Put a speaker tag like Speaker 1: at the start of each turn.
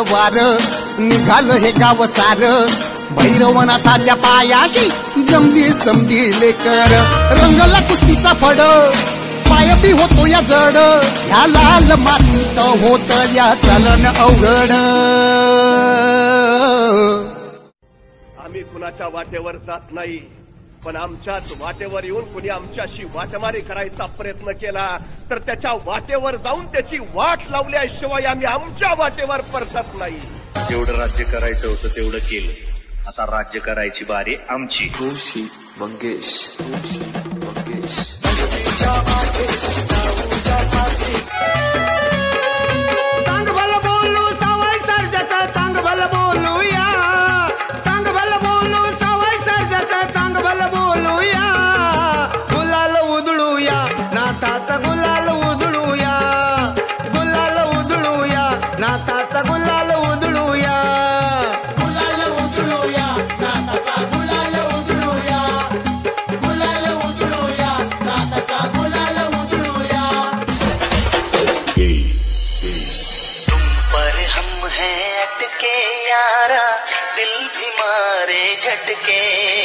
Speaker 1: वार निघालं हे गाव सार भैरवनाथाच्या पायाशी जमली समजी लेकर रंगला कुस्तीचा फड पाय बी होतो या जड ह्या लाल मातीत होत या चलन अवघड
Speaker 2: आम्ही कुणाच्या वाटेवर जात नाही पण आमच्याच वाटेवर येऊन कुणी आमच्याशी वाटमारी करायचा प्रयत्न केला तर त्याच्या वाटेवर जाऊन त्याची वाट लावल्याशिवाय आम्ही आमच्या वाटेवर परतत नाही.
Speaker 3: जेवढं राज्य करायचं होतं तेवढं केलं आता राज्य करायची बारी आमची.
Speaker 4: जोशी मंगेश
Speaker 5: सांग भल बोलू सवाई सर्जाचा सांग भल बोलूया सांग भल बोलू सवाई सर्जाचा सांग भल बोलूया गुलाल उधळूया नाथाचा गुलाल उधळूया गुलाल उधळूया नाथाचा गुलाल उधळूया गुलाल उधळूया नाथाचा गुलाल उधळूया गुलाल उधळूया नाथाचा गुलाल उधळूया.
Speaker 6: तुम पर हम हैं अटके यारा दिल भी मारे झटके